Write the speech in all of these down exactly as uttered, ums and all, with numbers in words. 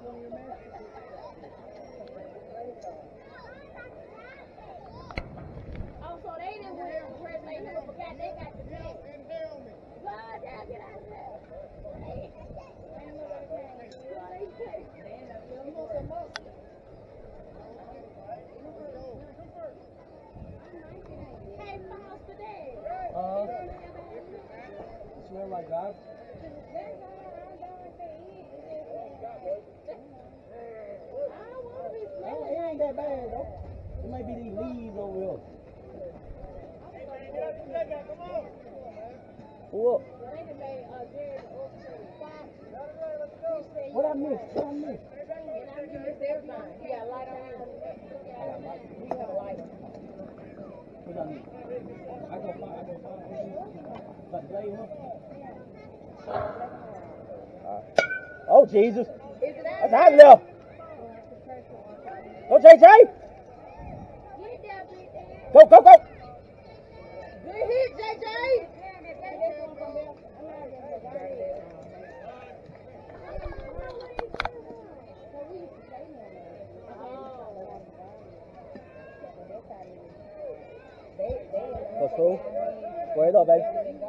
Oh, so they didn't win the first they never forgot they got the ball. God, damn, get out of there. Hey, Miles, today. Uh, smell like God. Oh, it ain't that bad though. It might be these leaves over here. Pull up. What I missed? What I missed? You got a light on you. You have a light. What I missed? I go find. I go find. Like play one. Oh Jesus! That's hot left. Go J J! Go go go! Good hit, J J. That's cool. Go ahead up, baby.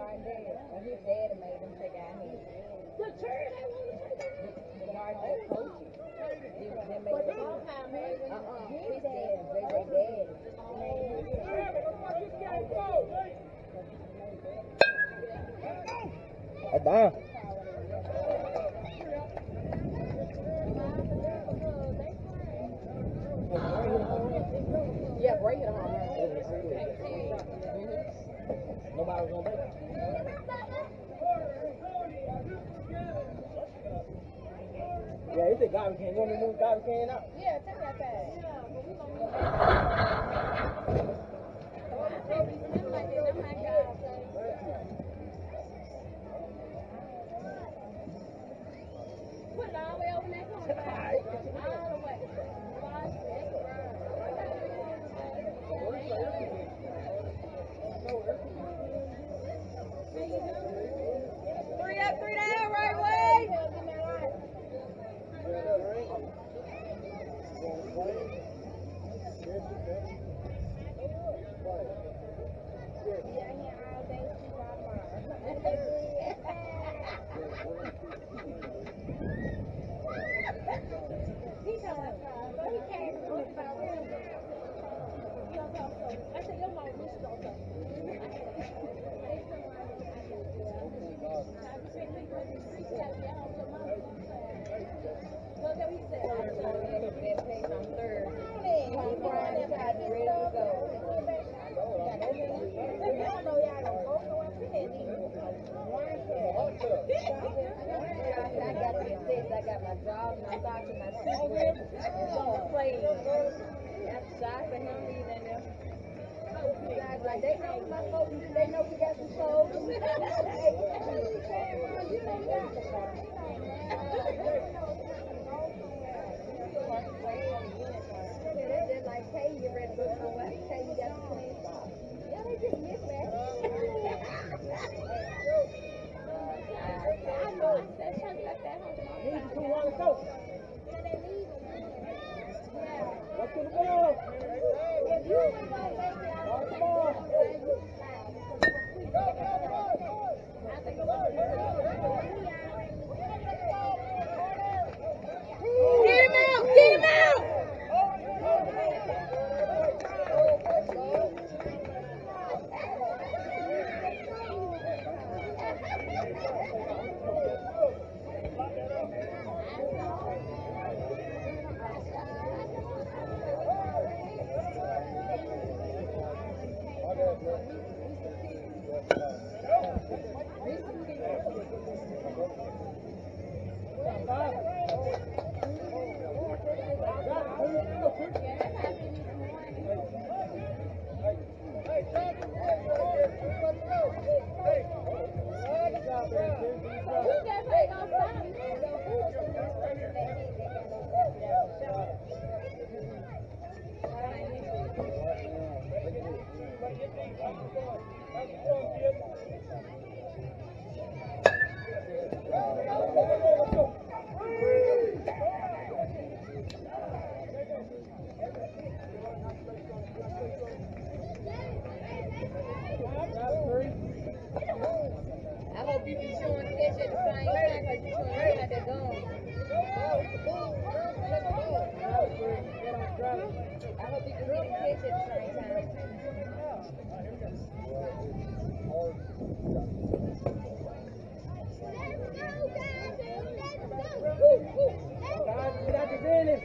That's down. Yeah, break it on. Nobody was gonna make it. Yeah, it's a garbage can. You want me to move the garbage can out? Yeah, take that back. Put it all the way over that corner. All the way. Three up, three down, right way. I got my job, my doctor, my cigarette. It's on the plate. That's shot for him leaving there. Guys, like they know my folks, they know we got some souls. They're just like, hey, you ready to go for what? Hey, you got some clean stuff. Yeah, they just miss that. I know it's that something like that. Need to want to go. Up to the ball. If you were going to make it out of the ball, get him out! Get him out! You showing catch at the same time because you showing right at that gun. I hope you can get him catch at the same time. Guys, get out your business.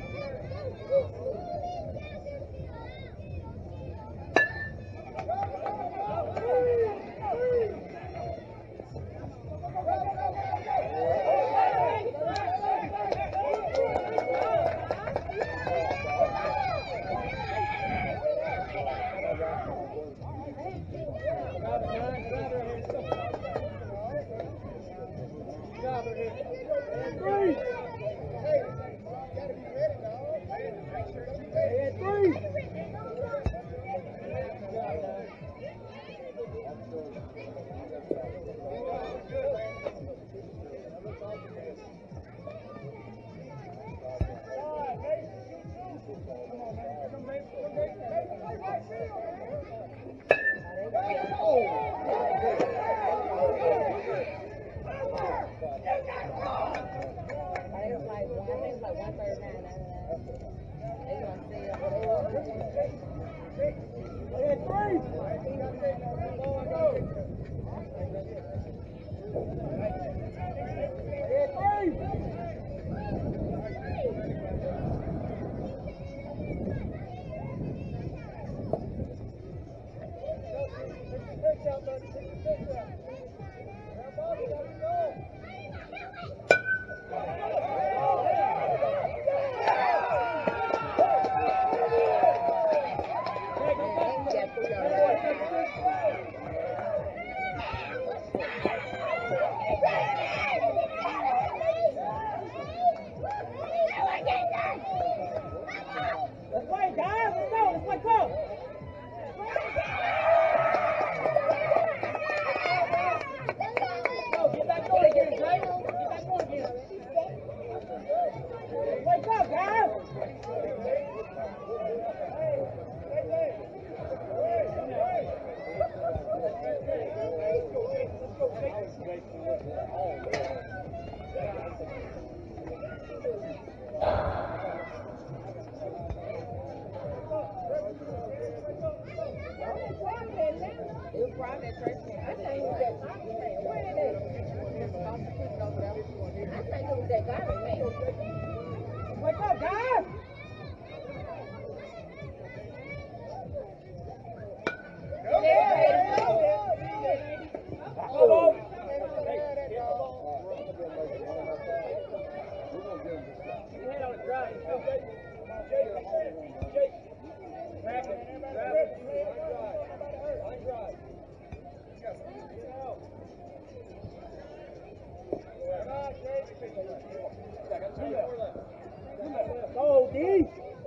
Go, D!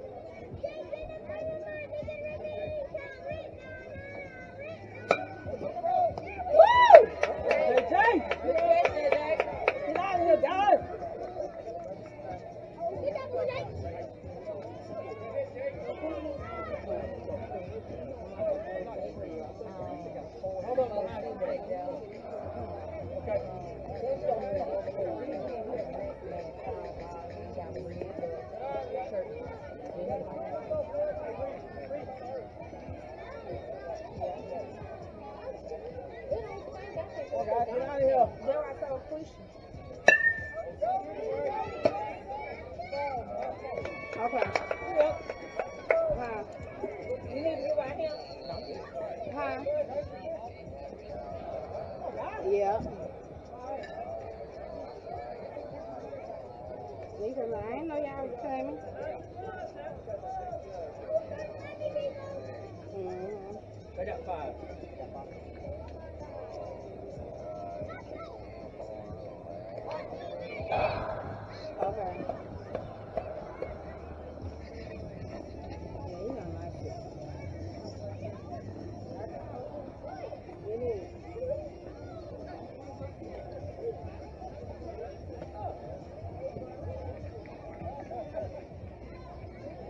Yeah. Because I ain't know y'all was coming. Mm-hmm. They got five. Okay. Yeah, you don't like it. It is.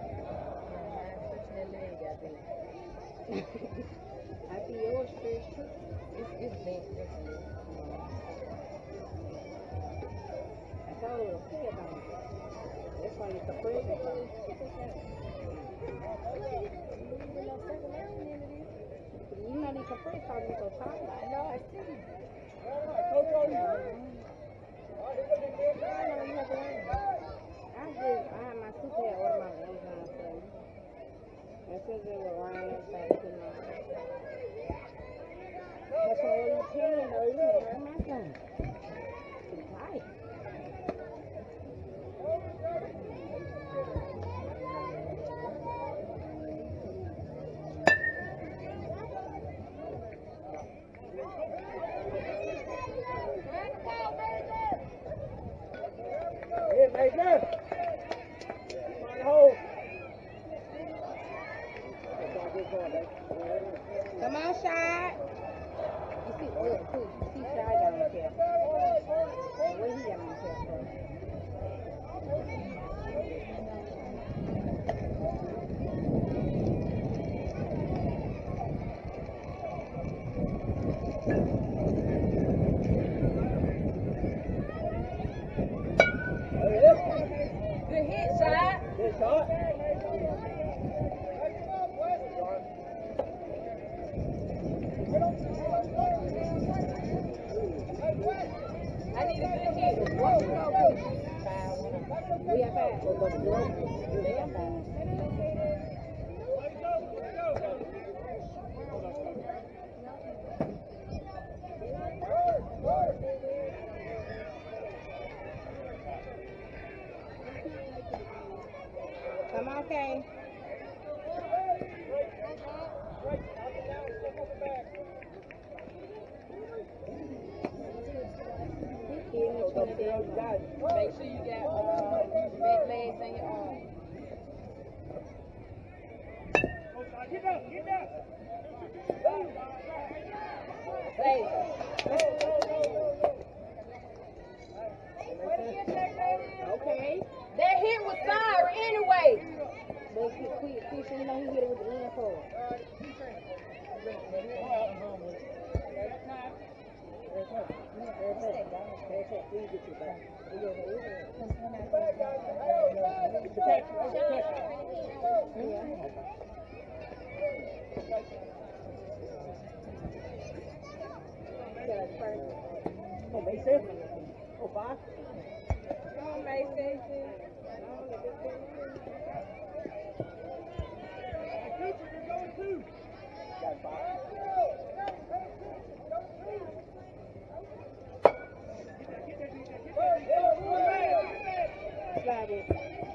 I see yours first too. You know these Capri Suns are so tight. I know, I see. I just, I had my sister had one of my Amazon things. And since it was around that side, you know. That's why when you can, though, you can't wear my thing. It's tight. Here, Major. On the hole. Come on, Shad. You see, look, too. You see Shad got on the cap. What he got on the cap for? Good hit, Shad. Good shot. I need a good hit. We have five. They got five. Come on, Kay. Make sure you got uh, back legs in your arm. Get up, get up. Stay. Okay. That hit was sorry anyway. But he quit, quit, so you know he hit it with the end for Oh, Mason. Oh, five. Come on, Mason. Got five. Slide it.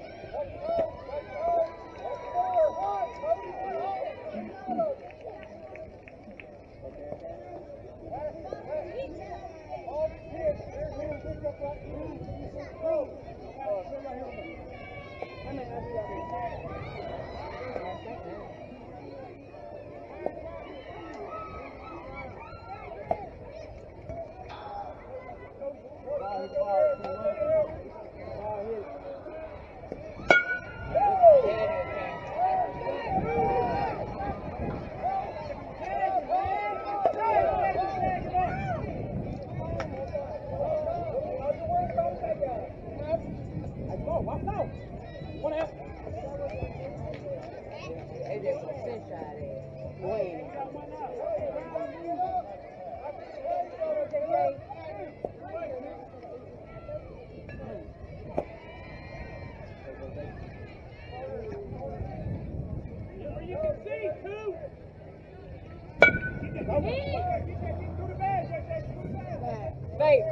They just some fish out there. Wait. You can see, too. Go to bed, J J. Go to bed. Wait.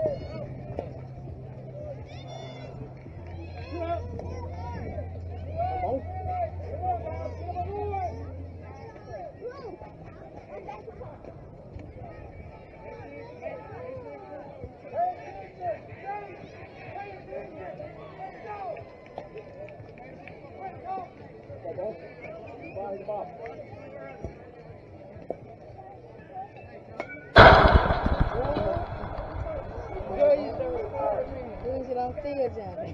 Things you don't see it, Johnny.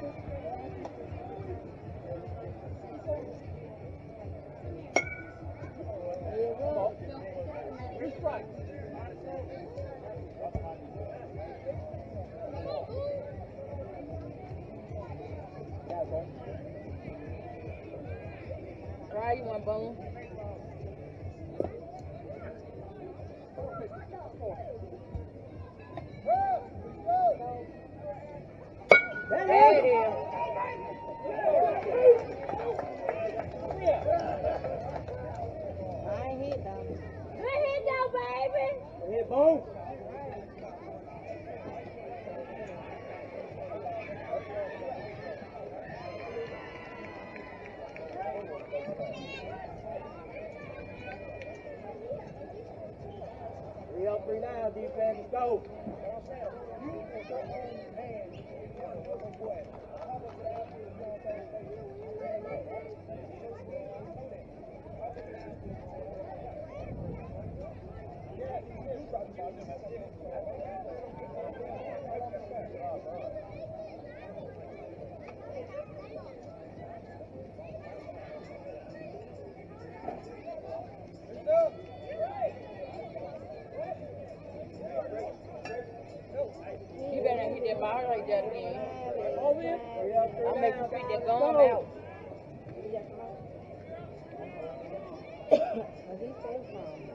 There you go. Yeah, okay. you want, Boom? There it is. I ain't hit though. Good hit though, baby. Hit Boom. Three up, three down, defense, let's go. You better hit that ball right there again. Over here. Three up, three I'll make you down. fit that Go. gum out. But he said something.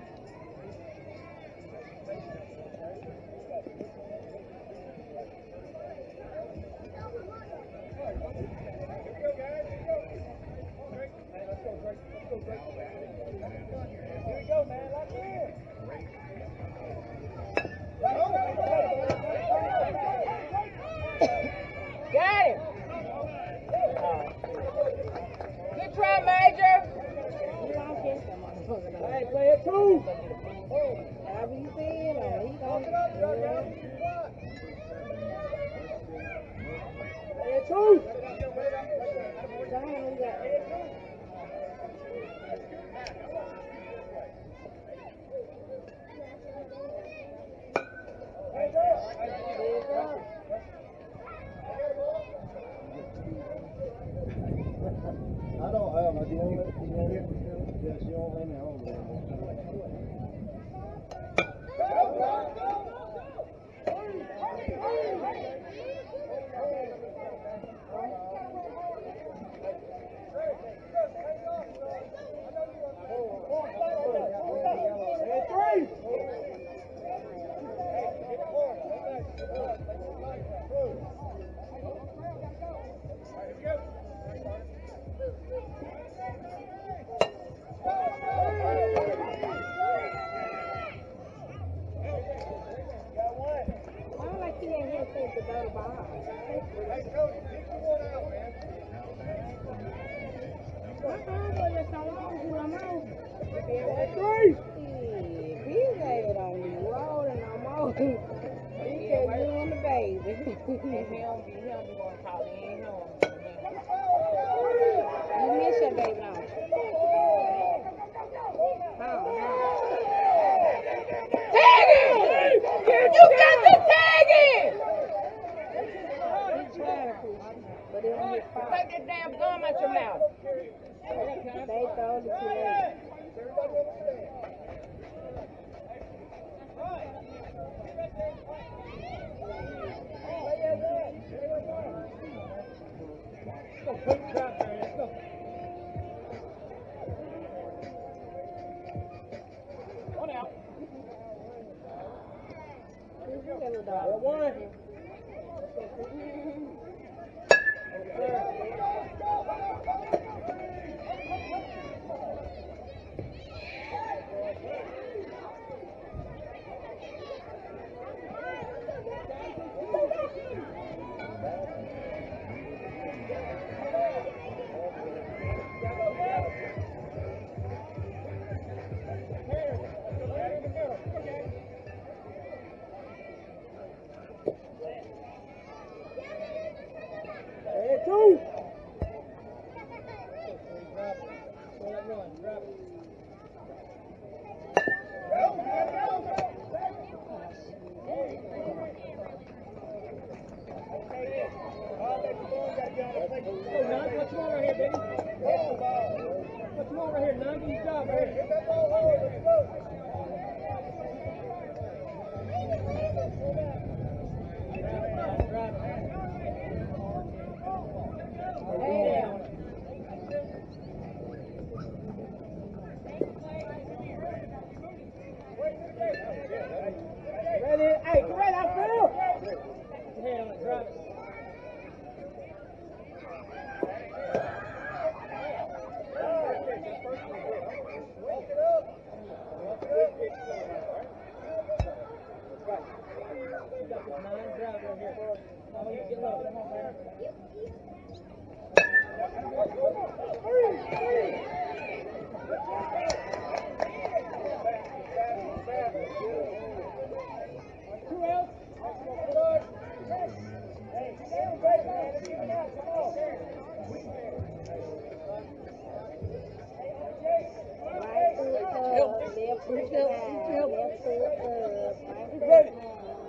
Here we go, man. Lock in. Got it. Good try, Major. You don't catch that motherfucker though. Hey, play it two. However you feel, or he gonna Play it two. Damn, we got I don't have my deal with it. Yes, you don't let me home anymore. I like he ain't here since the dirty ball. My phone was just on you I'm out. Three. Shit, he's ain't on you rolling no more. He said you and the baby. He don't be, he don't be going to talk. He ain't home. You miss your baby now. How? Tag it! You got to tag it! He trying to, but he don't get fired. Take that damn gum out your mouth. They told it too late. One out. Who's your little dog? One. Hey, two. What you want right here, baby? What you want right here? Nine, good job, right here. Get that ball hard. Let's go. drive right here. I want you to get low. Come on, man. Two outs. Hey, stand great, man. Let's keep it out. Come on. Right foot up, left foot down, left foot up, right foot Ready. down.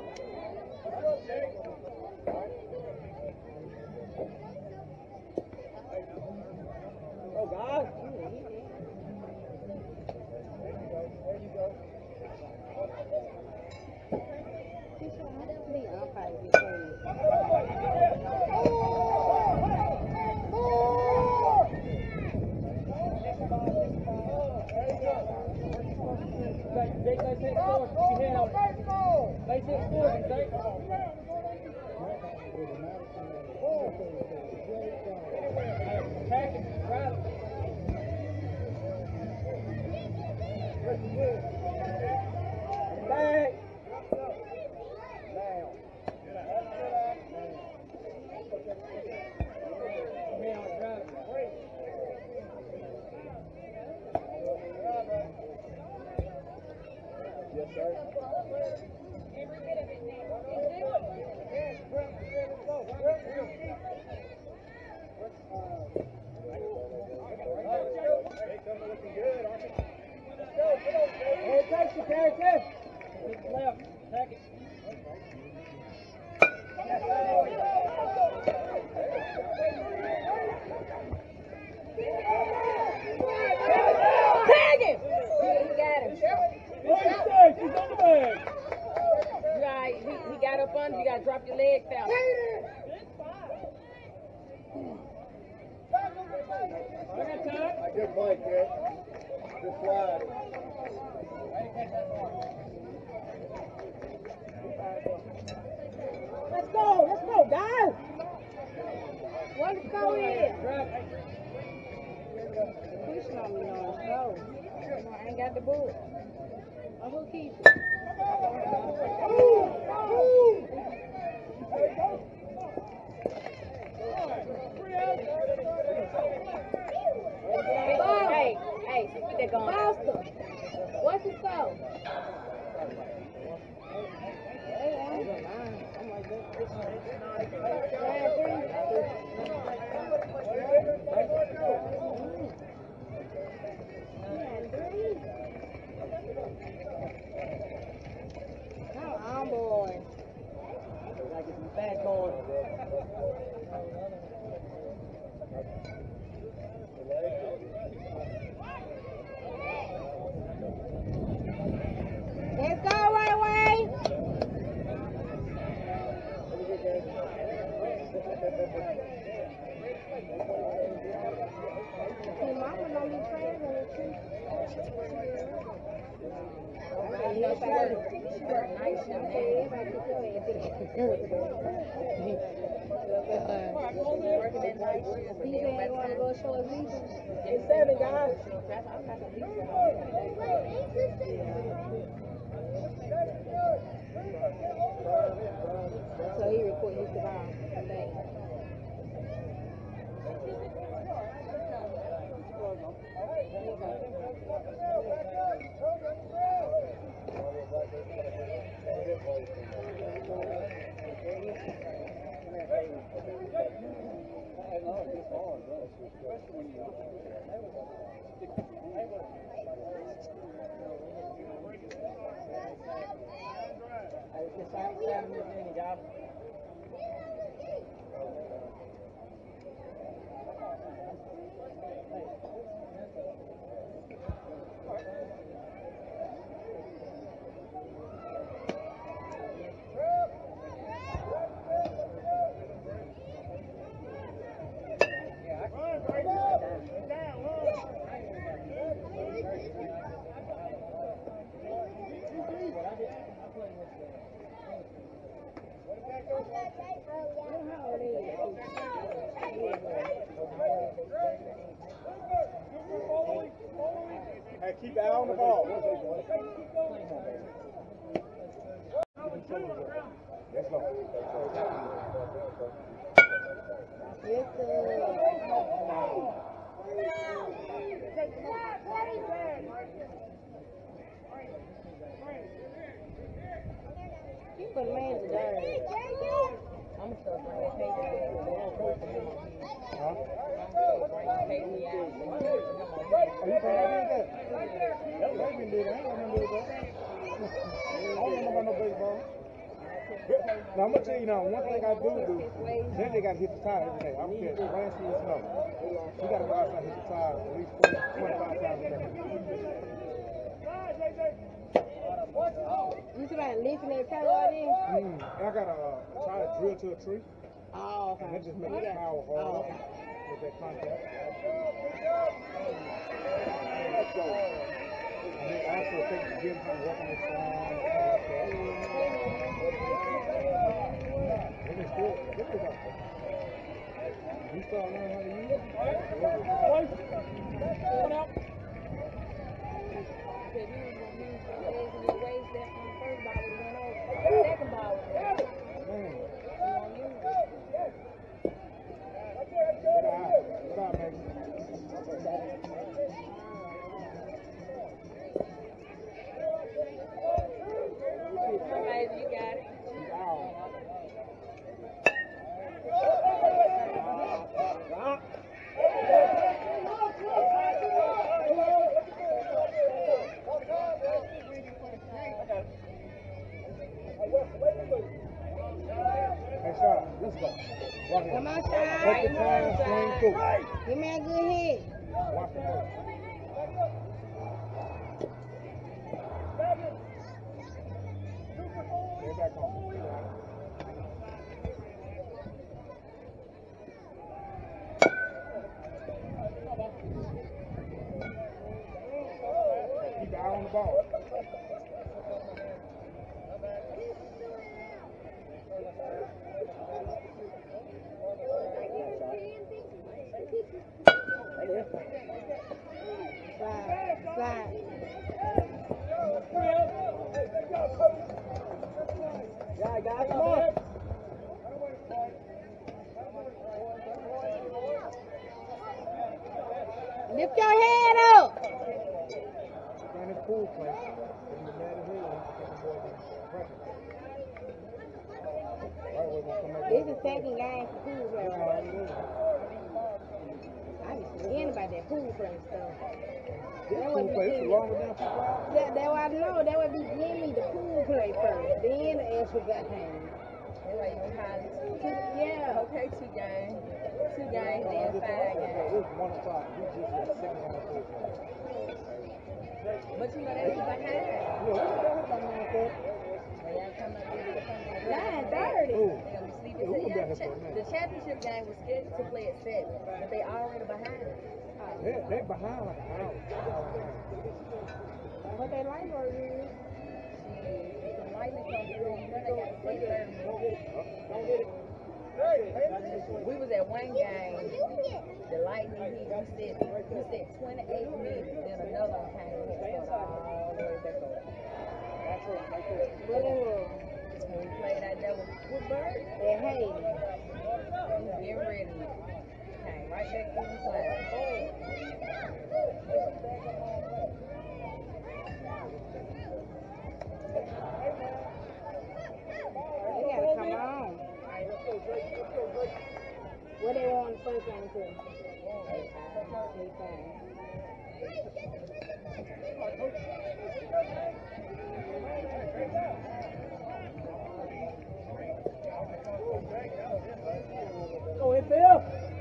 Oh, God. The umpire between. Jake, let's hit scores. Keep your head on it. Let's hit scores, Jake. Attack it. Right. Back. Down. Head on it, drive it. Yes, sir. Every bit of it now. Looking good, aren't you? Hey, take it, take it. Left, take it. Tag him! He got him. He's on the bag. Right, he, he got up under, you gotta drop your legs down. I got time. Good play, kid. Good slide. Let's go, let's go, guys! Let's go in. Drive it. Pushing on me now. Go. I ain't got the ball. Oh, who keeps it? Hey, hey, keep that going. Boston. What's his score? Come on, boy. Gotta get some fast going. Let's go, right way. See, mama don't be traveling with you. Nice shirt. Nice shirt. Everybody get your Working that night shift. He ain't want to go show his leaders. It's seven, guys. So he report his ball today. Hey, keep the eye on the ball. Let's go. Yes, sir. You put man to dirt. I'm gonna start bringing Katie out. Huh? Bring Katie out. Are you trying to do that? That baby did that. I don't remember that. I don't know about no baseball. Now, I'm going to tell you now, one thing I do do, then they got to hit the tire every day. I don't care. Rain, sleet, or snow. You got to go outside and hit the tire at least twenty, twenty-five times a day. You see about lifting that tire out there? Mm, I got to uh, try to drill to a tree, Oh, okay. and that just makes You the got- power Oh, hard okay. with that contact. And then also take the gym time working this strong. It is good. It is up. You start learning how to use it. One out. Said you was gonna use the legs and your waist that on the first ball was went over. The second ball was there. Man. You won't use it. What up? What up, Megan? Somebody, you got it. She's out. Hey, Sean, let's go. Walk in. Come on, Take Sean. your time, swing through. Give me a good hit. Watch the ball. Get back on. Keep the eye on the ball. Slide, slide. Yeah, guys, come on. Lift your head up. And it's pool play. And the man is here. Right, we're gonna come back. This is second game for pool play. That's all it is. I be forgetting about that pool play stuff. This That pool would be play, it's a good. longer than football. That, that what I know. That would be give me the pool play first, then the extra game. That's why you can holler. Yeah. Okay, two games. Two games, No, I then just- five It games. was one o'clock. We just had second on the first one. But you know they was behind. Yeah, we got hit by nine thirty. They y'all come up there, they come up there. Nine thirty. Ooh. They gonna be sleeping. Yeah, we So, gonna be yeah, out here cha- for a minute. the championship game was scheduled to play at seven, but they already behind. They, they behind like an hour. What they like for you? The lightning come through, then they got to play thirty. We was at one game. The lightning he, he said he said twenty-eight minutes. Then another one came and started all the way back up. What they were? When we played out there with, with Bird, They hate. we was getting ready. Came right back through the flag. They gotta come on. What they want the first game to? Eight five. Go ahead, Phil.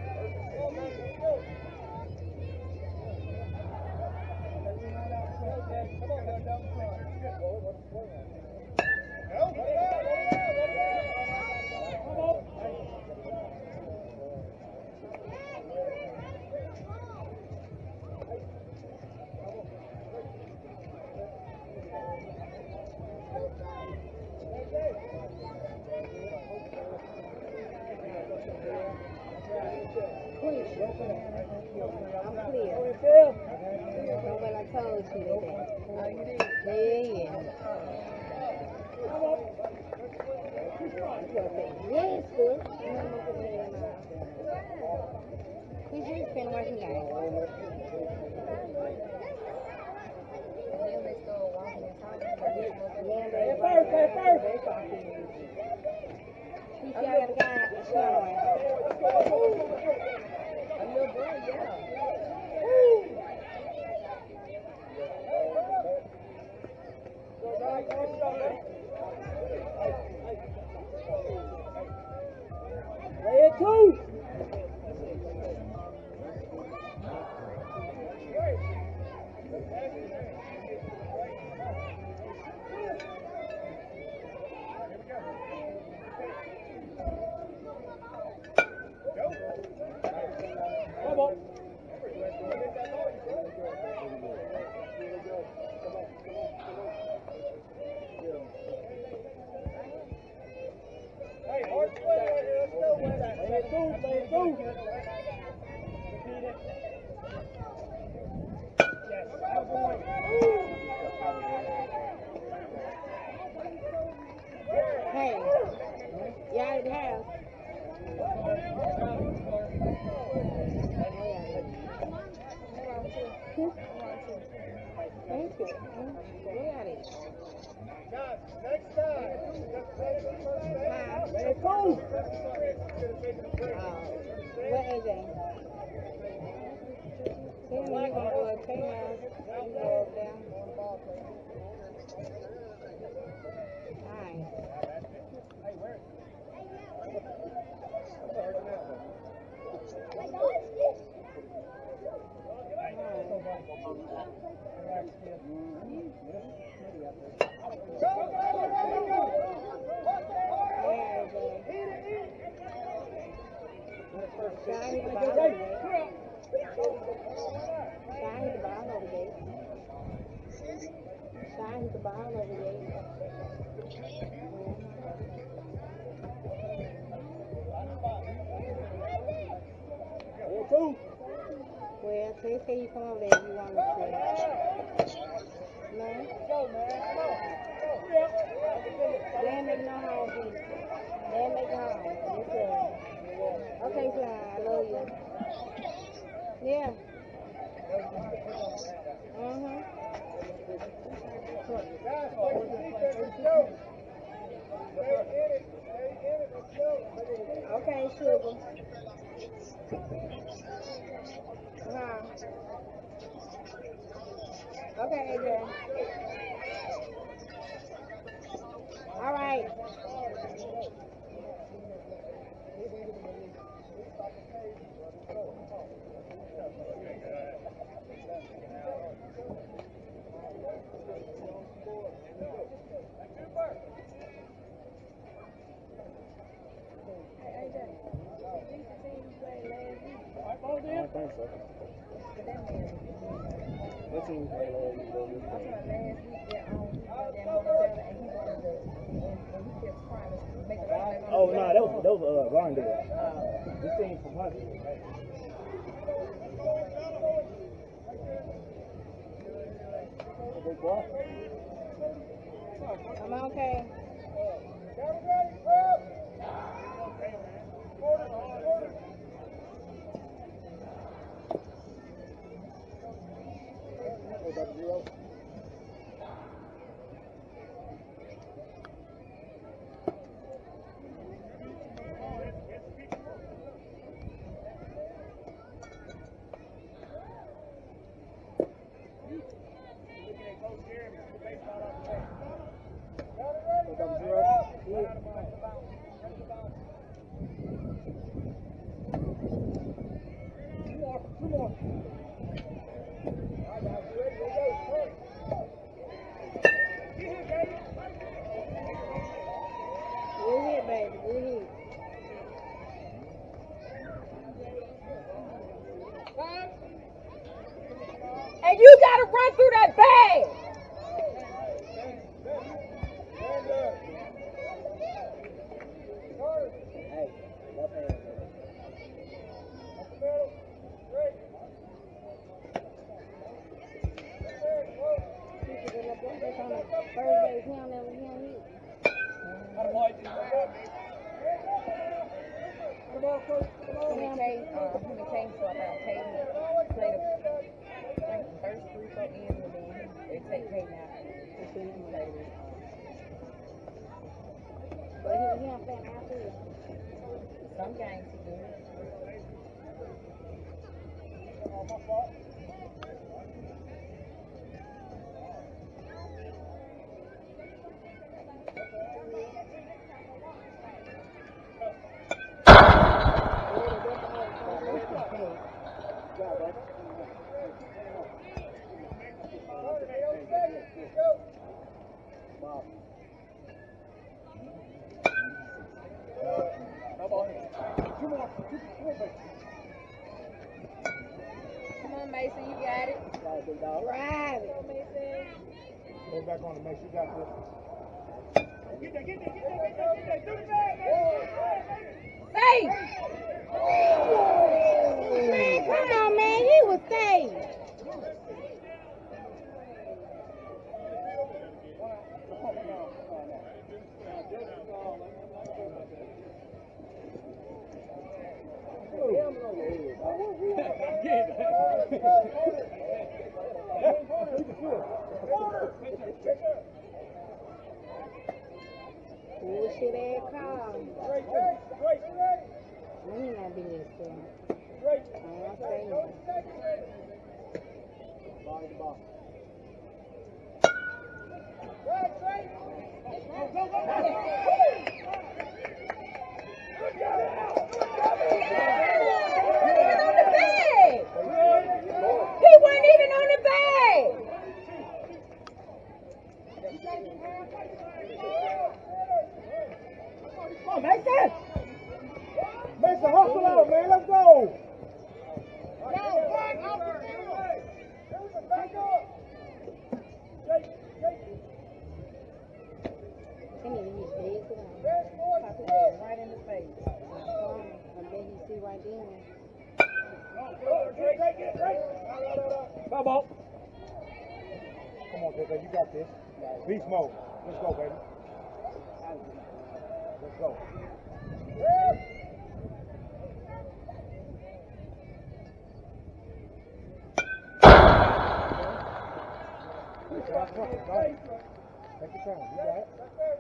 Clear. I'm clear. Go ahead, Phil. That's what I told you today. Oh, you did? Yeah, yeah. Come on. Yes, good. He's just been working out. Then they start walking and talking. Yeah, Hey, first, hey, first. He's got a guy. A little boy, yeah. Red two. Come on. Hey, hard play right here. Let's go with that. Play it through, play it through. Repeat it. Yes, good boy. Hey, you out of the house. Thank you. We got it. Guys, next time. Play it through. Uh, what A J? Tell me you gonna do a ten-house. You go up there. Alright. Sky hit the ball over the gate. Sky hit the ball over the gate. Sky hit the ball over the gate. Red two. Well, they say you come over there if you want to. No? Go, man. Come on. They ain't making no home for you. They ain't making home. Yes, sir. Okay, Fly, I love you. Yeah. Uh-huh. Guys, play the defense. Let's go. Stay in it. Stay in it. Let's go. Okay, sugar. Uh-huh. Okay, Adrian. All right. I don't think so. What team played last week? Last week, yeah, um, that Montebello, and he wanted to, and, and he kept trying to make a lot of Oh, no, that was, that was uh, Glendale. This team from Huntsville. Big boy. I'm okay. Zero. Good hit, baby. Good hit. And you gotta run through that bag. Hey, left hand. First base, he don't never, he don't hit. I don't like it. Him and Kay, uh, him and Kay swap out. Kay play the, I think, first three, four ends, and then they take Kay out. To see who play this. But he, he don't play after this. Some games he do. Come on, Mason, you got it. Drive it. Go back on and make sure you got this. Get there, get there, get there, get there, get there. Do the bag, Safe! Man, come on, man. He was safe. Bullshit ass call. Let me not be this thing. I'm saying. He wasn't even on the bag. Come on, make that. Mason, hustle out, man. Let's go. He need to be dead to them. Pop his head right in the face. I bet he see right then. Ball ball. Come on, J J, you got this. Beast mode. Let's go, baby. Let's go. Take your time. You got it.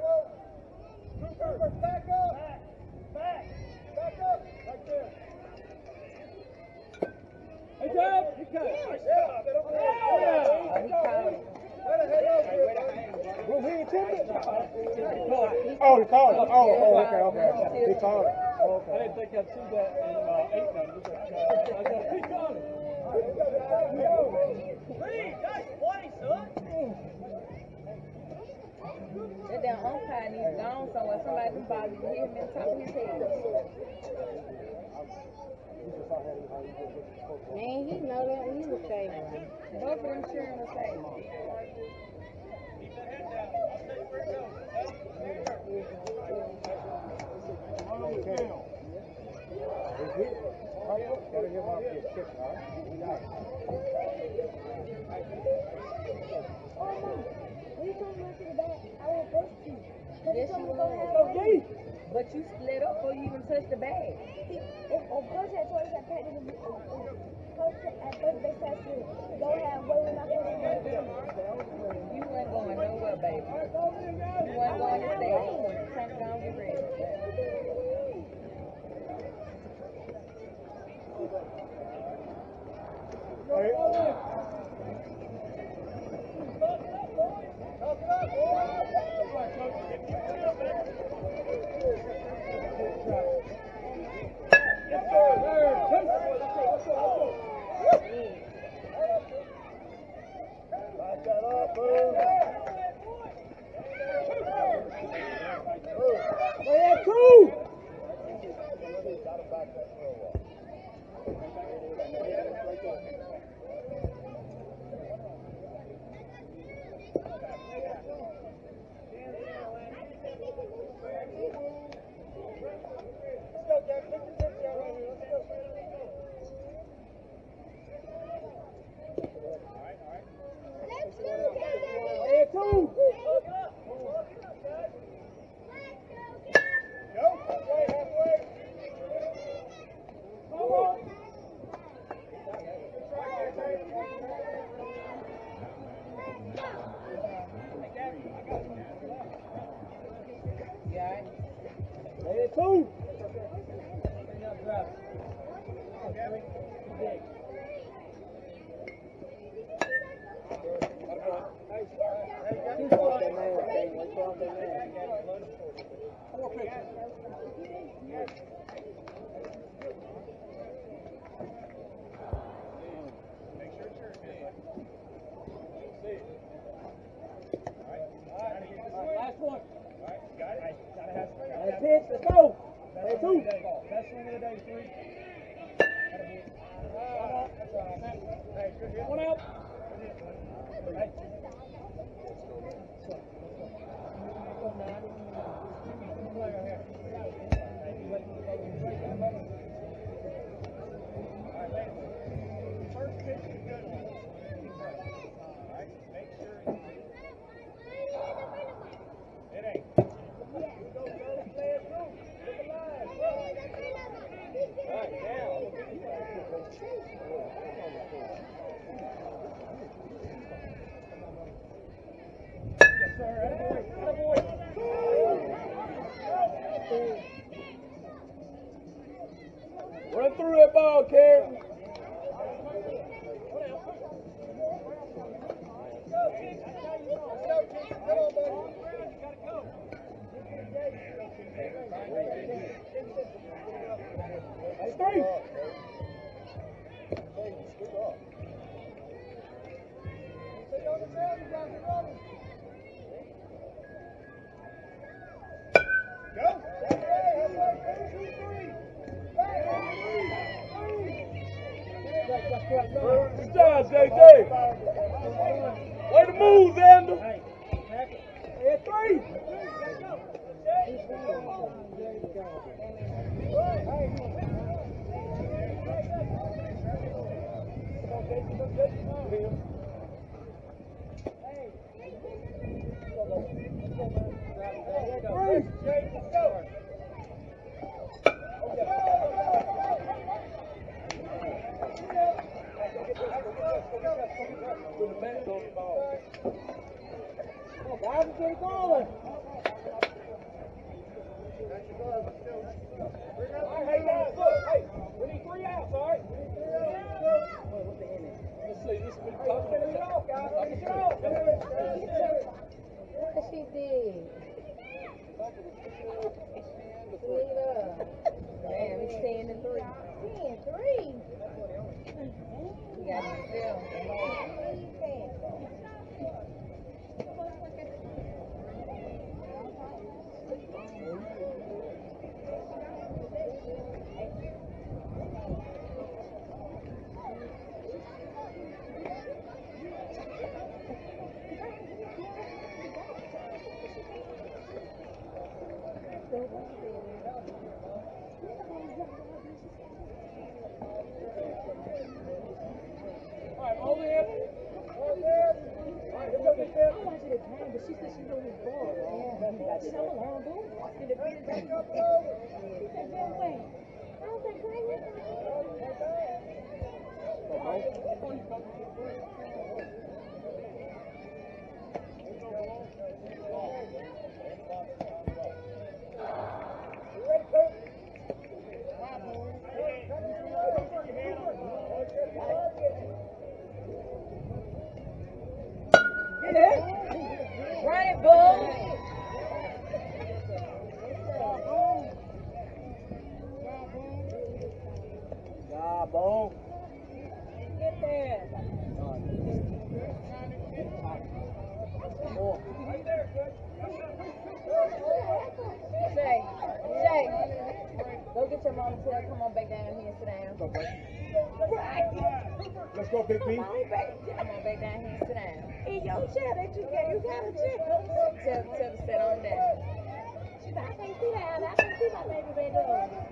Back up. Back. Back up. Right there. Hey, Joe. He cut it. Oh, he called it. Well, he intended. Oh, he called it. Oh, oh, okay, okay. He called it. Oh, I okay. didn't think I'd see that in uh, eight numbers. I got he got it. Three, that's twenty, son. That damn umpire needs gone somewhere. Somebody can bother you. Hit him in the top of his head. Man, he know that he was safe. Both of them cheering was safe. Gotta give up your shit, all right? You got it. Yes, you will. But you split up before you even touch the bag. You weren't going nowhere, baby. You weren't going to stay. Turn it on, get ready. Last one. That's it. Let's go. Hey, two. Best swing of the day, three. One out. Hey. First pitch is a good one. All right, make sure it ain't. Go, go, play it through. Look alive. All right, now. Yes, sir. Attaboy. Attaboy. Run through that ball, Karen. That's three. Good job, J J. Way to move, Xander. Hey, three. Guys, it's getting going. Hey, guys, look. Hey, we need three outs, all right? Let's see. This is what finish it off, guys. Finish it off. What she did? Sweet up. Damn, it's ten and three. ten and three. You got to feel. Run it, bull. Nah, ball. Get there. Shay, Shay, go get your mom and tell her come on back down here and sit down. Let's go, Big B. Come on back down here and sit down. In your chair that you got, you got a chair. Tell, tell her to sit on down. She's like, I can't see that. I can't see my baby back there.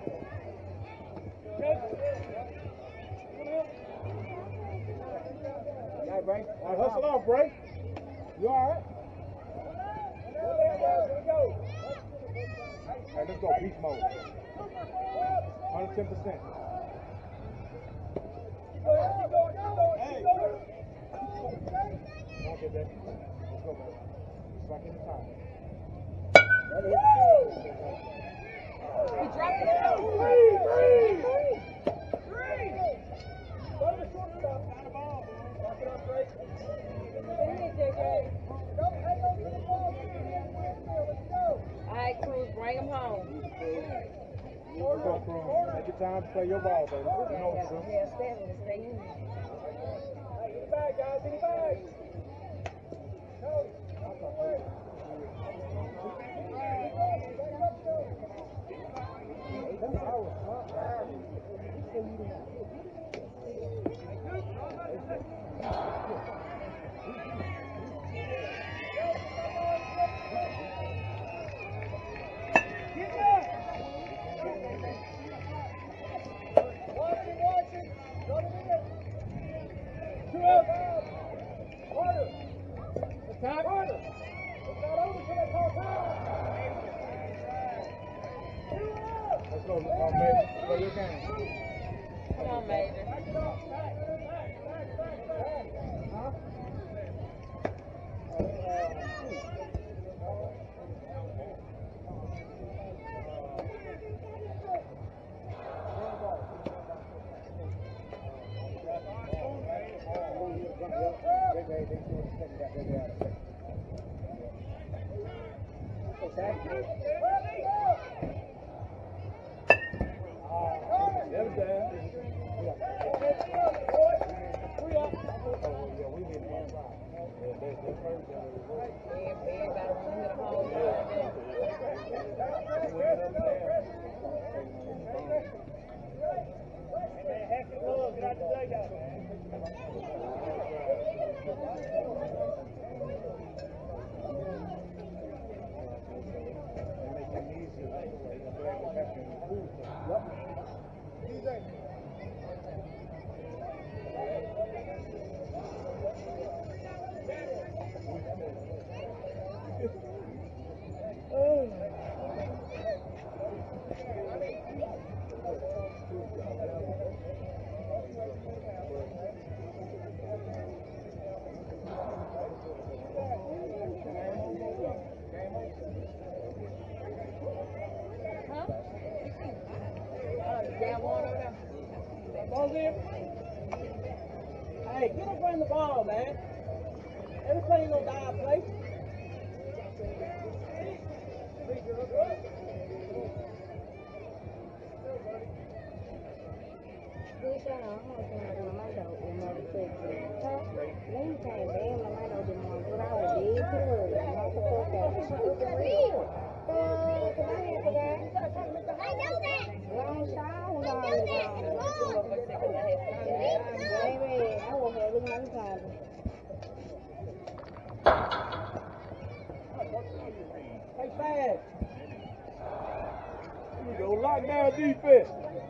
All right, Bray. All right, hustle off, Bray. You all right? All right, let's go. Beast mode. one hundred ten percent. Hey. Okay, baby. Let's go, baby. It's back in the time. He dropped it. go from. Take your time to play your ball, baby. You know what I'm saying? Yeah, Stanley to stay in. Get it back, guys. Get it back. Let's go, uh, Major. Play your game. Come on, Major. Hey, get up around the ball, man. Everything ain't gonna die place. Hey, fast. Here we go. Lockdown defense.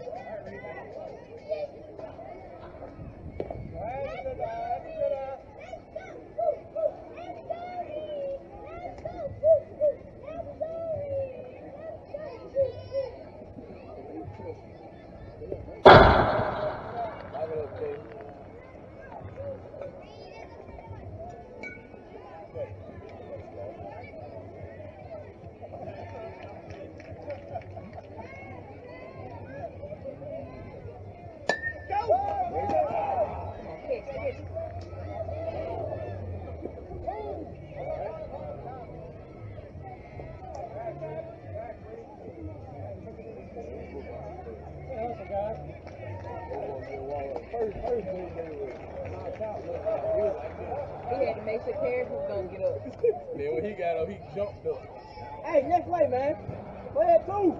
He had to make sure Terry was gonna get up. Man, when he got up, he jumped up. Hey, next way, man. Go ahead, two.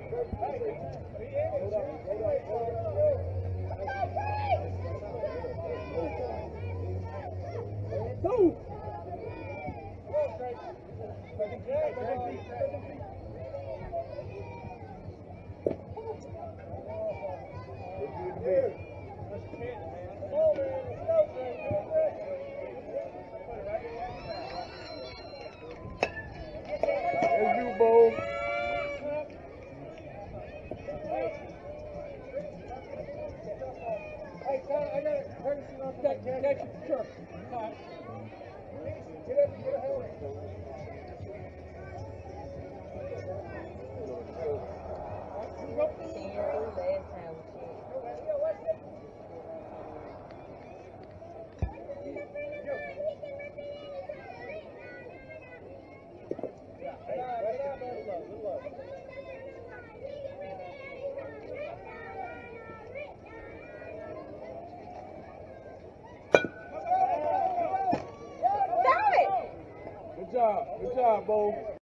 Two. Let's do, Bo. job. Good job, Bo.